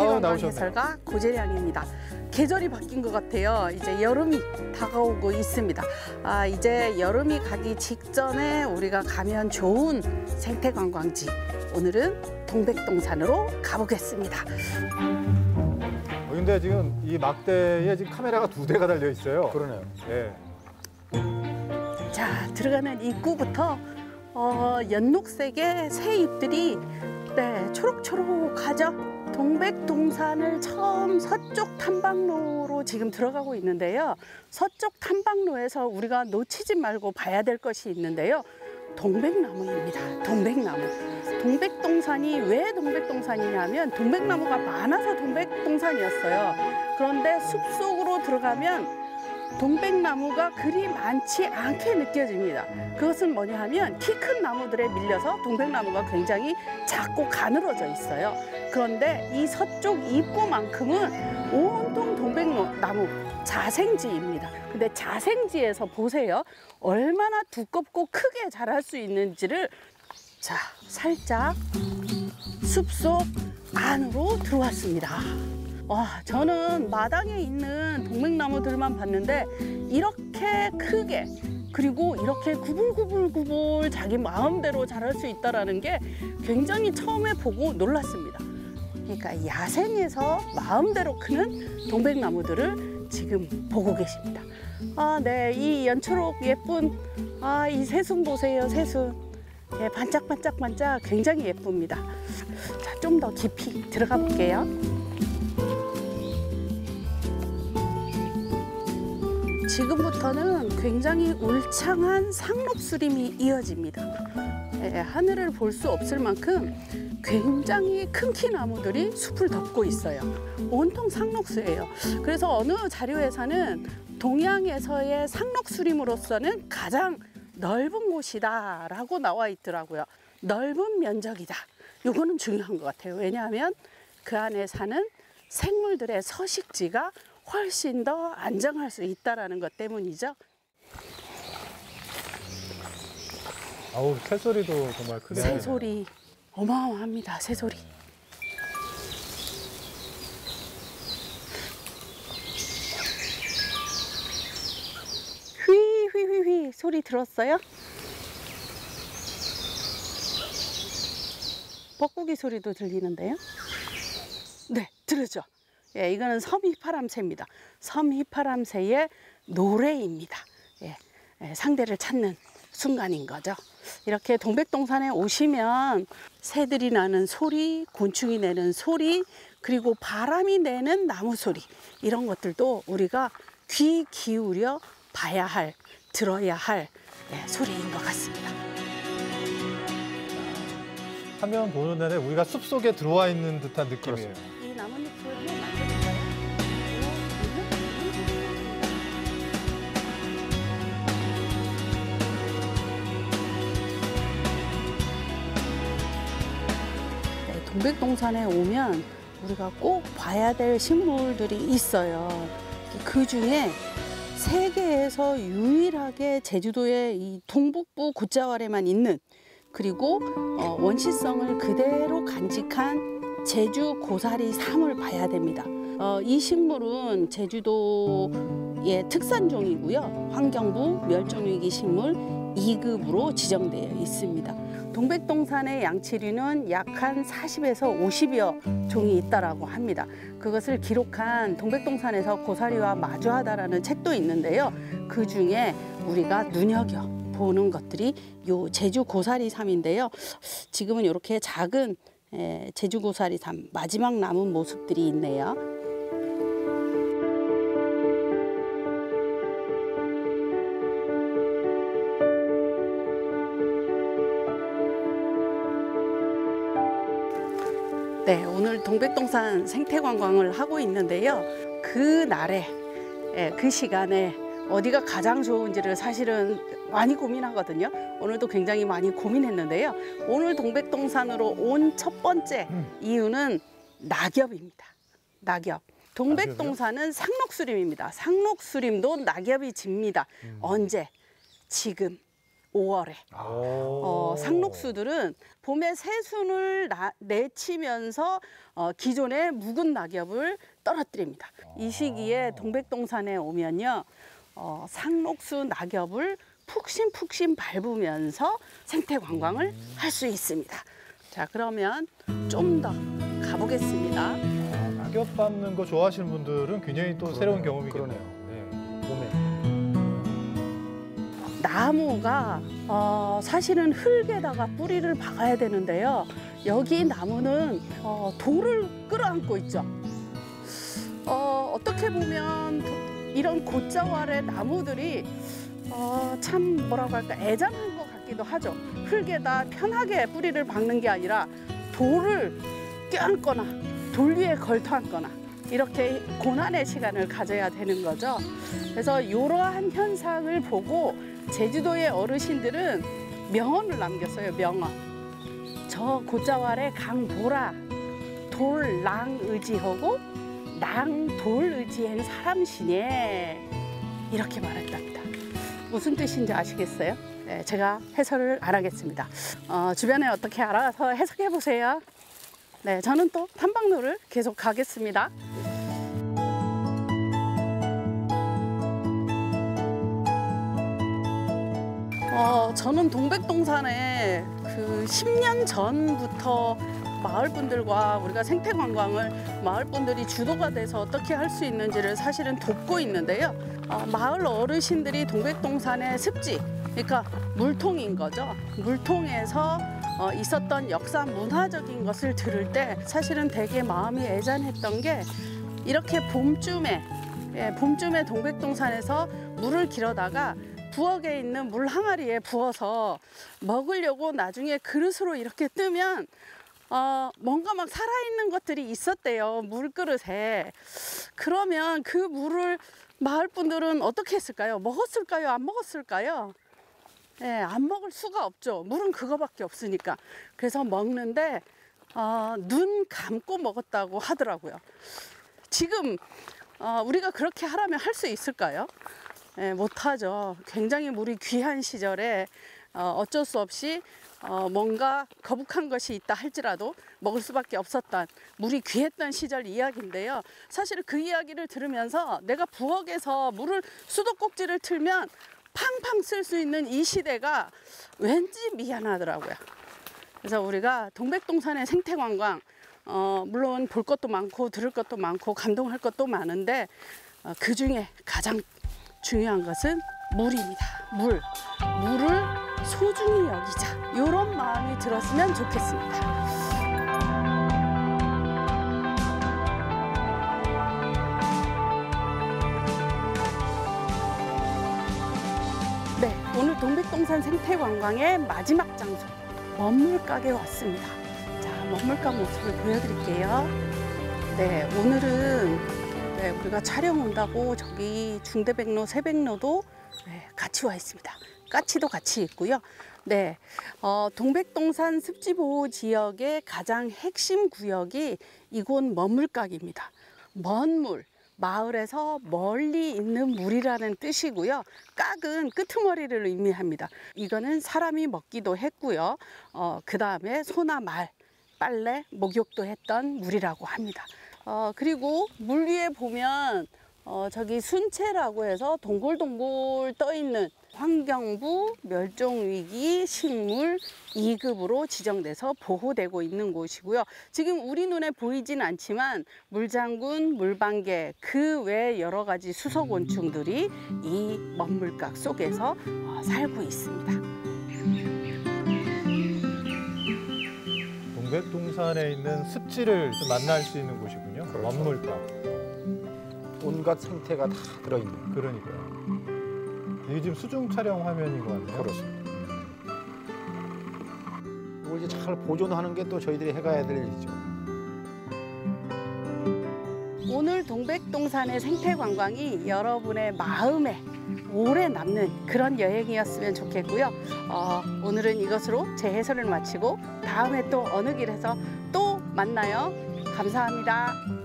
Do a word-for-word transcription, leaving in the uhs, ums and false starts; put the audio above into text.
생태관광 해설가 고재량입니다. 계절이 바뀐 것 같아요. 이제 여름이 다가오고 있습니다. 아, 이제 여름이 가기 직전에 우리가 가면 좋은 생태관광지. 오늘은 동백동산으로 가보겠습니다. 어, 근데 지금 이 막대에 지금 카메라가 두 대가 달려 있어요. 그러네요. 네. 자, 들어가는 입구부터 어, 연녹색의 새 잎들이 네, 초록초록하죠. 동백동산을 처음 서쪽 탐방로로 지금 들어가고 있는데요. 서쪽 탐방로에서 우리가 놓치지 말고 봐야 될 것이 있는데요. 동백나무입니다. 동백나무. 동백동산이 왜 동백동산이냐면 동백나무가 많아서 동백동산이었어요. 그런데 숲속으로 들어가면 동백나무가 그리 많지 않게 느껴집니다. 그것은 뭐냐 하면 키 큰 나무들에 밀려서 동백나무가 굉장히 작고 가늘어져 있어요. 그런데 이 서쪽 입구만큼은 온통 동백나무 자생지입니다. 근데 자생지에서 보세요. 얼마나 두껍고 크게 자랄 수 있는지를 자, 살짝 숲속 안으로 들어왔습니다. 와, 저는 마당에 있는 동백나무들만 봤는데 이렇게 크게 그리고 이렇게 구불구불구불 자기 마음대로 자랄 수 있다는 게 굉장히 처음에 보고 놀랐습니다. 그러니까 야생에서 마음대로 크는 동백나무들을 지금 보고 계십니다. 아, 네, 이 연초록 예쁜 아, 이 새순 보세요, 새순. 예, 반짝반짝반짝 굉장히 예쁩니다. 자, 좀 더 깊이 들어가 볼게요. 지금부터는 굉장히 울창한 상록수림이 이어집니다. 예, 하늘을 볼 수 없을 만큼 굉장히 큰 키 나무들이 숲을 덮고 있어요. 온통 상록수예요. 그래서 어느 자료에서는 동양에서의 상록수림으로서는 가장 넓은 곳이다라고 나와 있더라고요. 넓은 면적이다. 이거는 중요한 것 같아요. 왜냐하면 그 안에 사는 생물들의 서식지가 훨씬 더 안정할 수 있다는 것 때문이죠. 아우, 새소리도 정말 크네. 새소리 어마어마합니다. 새소리. 휘휘휘휘 소리 들었어요? 뻐꾸기 소리도 들리는데요. 네, 들으죠? 예, 이거는 섬휘파람새입니다. 섬휘파람새의 노래입니다. 예, 예, 상대를 찾는 순간인 거죠. 이렇게 동백동산에 오시면 새들이 나는 소리, 곤충이 내는 소리, 그리고 바람이 내는 나무 소리, 이런 것들도 우리가 귀 기울여 봐야 할, 들어야 할 예, 소리인 것 같습니다. 화면 보는 내내 우리가 숲속에 들어와 있는 듯한 느낌이에요. 이 나뭇잎을 한번 만져볼까요? 네, 동백동산에 오면 우리가 꼭 봐야 될 식물들이 있어요. 그 중에 세계에서 유일하게 제주도의 이 동북부 곶자왈에만 있는, 그리고 어, 원시성을 그대로 간직한 제주 고사리 삼을 봐야 됩니다. 어, 이 식물은 제주도의 특산종이고요. 환경부 멸종위기 식물 이 급으로 지정되어 있습니다. 동백동산의 양치류는 약 한 사십에서 오십여 종이 있다라고 합니다. 그것을 기록한 동백동산에서 고사리와 마주하다라는 책도 있는데요. 그 중에 우리가 눈여겨 보는 것들이 요 제주 고사리 삼인데요. 지금은 이렇게 작은 제주 고사리 삼 마지막 남은 모습들이 있네요. 네, 오늘 동백동산 생태관광을 하고 있는데요. 그 날에, 그 시간에 어디가 가장 좋은지를 사실은 많이 고민하거든요. 오늘도 굉장히 많이 고민했는데요. 오늘 동백동산으로 온 첫 번째 음. 이유는 낙엽입니다. 낙엽. 동백동산은 상록수림입니다. 상록수림도 낙엽이 집니다. 음. 언제? 지금. 오월에. 오. 어, 상록수들은 봄에 새순을 나, 내치면서 어, 기존의 묵은 낙엽을 떨어뜨립니다. 이 시기에 동백동산에 오면요, 어, 상록수 낙엽을 푹신푹신 밟으면서 생태 관광을 할 수 있습니다. 자, 그러면 좀 더 가보겠습니다. 아, 낙엽 밟는 거 좋아하시는 분들은 굉장히 또 그러네요. 새로운 경험이겠네요. 그러네요. 네, 봄에. 나무가 어, 사실은 흙에다가 뿌리를 박아야 되는데요. 여기 나무는 어, 돌을 끌어안고 있죠. 어, 어떻게 보면 이런 곶자왈의 나무들이 어, 참 뭐라고 할까 애잔한 것 같기도 하죠. 흙에다 편하게 뿌리를 박는 게 아니라 돌을 껴안거나 돌 위에 걸터 앉거나 이렇게 고난의 시간을 가져야 되는 거죠. 그래서 이러한 현상을 보고 제주도의 어르신들은 명언을 남겼어요. 명언. 저 곶자왈의 강보라 돌랑 의지하고 랑 돌 의지한 사람시네, 이렇게 말했답니다. 무슨 뜻인지 아시겠어요? 네, 제가 해설을 안 하겠습니다. 어, 주변에 어떻게 알아서 해석해 보세요. 네, 저는 또 탐방로를 계속 가겠습니다. 어, 저는 동백동산에 그 십 년 전부터 마을 분들과 우리가 생태 관광을 마을 분들이 주도가 돼서 어떻게 할 수 있는지를 사실은 돕고 있는데요. 어, 마을 어르신들이 동백동산의 습지, 그러니까 물통인 거죠. 물통에서 어, 있었던 역사 문화적인 것을 들을 때 사실은 되게 마음이 애잔했던 게 이렇게 봄쯤에 예, 봄쯤에 동백동산에서 물을 길어다가 부엌에 있는 물 항아리에 부어서 먹으려고 나중에 그릇으로 이렇게 뜨면 어, 뭔가 막 살아있는 것들이 있었대요, 물그릇에. 그러면 그 물을 마을 분들은 어떻게 했을까요? 먹었을까요? 안 먹었을까요? 예, 안 먹을 수가 없죠. 물은 그거밖에 없으니까. 그래서 먹는데 어, 눈 감고 먹었다고 하더라고요. 지금 어, 우리가 그렇게 하라면 할 수 있을까요? 예, 못하죠. 굉장히 물이 귀한 시절에 어, 어쩔 수 없이 어, 뭔가 거북한 것이 있다 할지라도 먹을 수밖에 없었던, 물이 귀했던 시절 이야기인데요. 사실 그 이야기를 들으면서 내가 부엌에서 물을 수도꼭지를 틀면 팡팡 쓸 수 있는 이 시대가 왠지 미안하더라고요. 그래서 우리가 동백동산의 생태관광, 어, 물론 볼 것도 많고 들을 것도 많고 감동할 것도 많은데 어, 그 중에 가장 중요한 것은 물입니다. 물. 물을 소중히 여기자. 이런 마음이 들었으면 좋겠습니다. 네, 오늘 동백동산 생태관광의 마지막 장소, 먹물각에 왔습니다. 자, 먹물각 모습을 보여드릴게요. 네, 오늘은 네, 우리가 촬영 온다고 저기 중대백로, 새백로도 네, 같이 와 있습니다. 까치도 같이 있고요. 네, 어, 동백동산 습지보호 지역의 가장 핵심 구역이 이곳 먹물각입니다. 먼 물, 마을에서 멀리 있는 물이라는 뜻이고요. 깍은 끄트머리를 의미합니다. 이거는 사람이 먹기도 했고요. 어, 그 다음에 소나 말, 빨래, 목욕도 했던 물이라고 합니다. 어, 그리고 물 위에 보면 어, 저기 순채라고 해서 동글동글 떠 있는 환경부 멸종위기 식물 이 급으로 지정돼서 보호되고 있는 곳이고요. 지금 우리 눈에 보이진 않지만 물장군, 물방개, 그 외 여러 가지 수소곤충들이 이 먹물각 속에서 어, 살고 있습니다. 동백동산에 있는 습지를 좀 만날 수 있는 곳이군요. 그렇죠. 먹물각. 온갖 생태가 다 들어있는. 그러니까요. 이게 지금 수중 촬영 화면인 것 같네요. 그렇습니다. 이걸 이제 잘 보존하는 게 또 저희들이 해가야 될 일이죠. 오늘 동백동산의 생태관광이 여러분의 마음에 오래 남는 그런 여행이었으면 좋겠고요. 어, 오늘은 이것으로 제 해설을 마치고 다음에 또 어느 길에서 또 만나요. 감사합니다.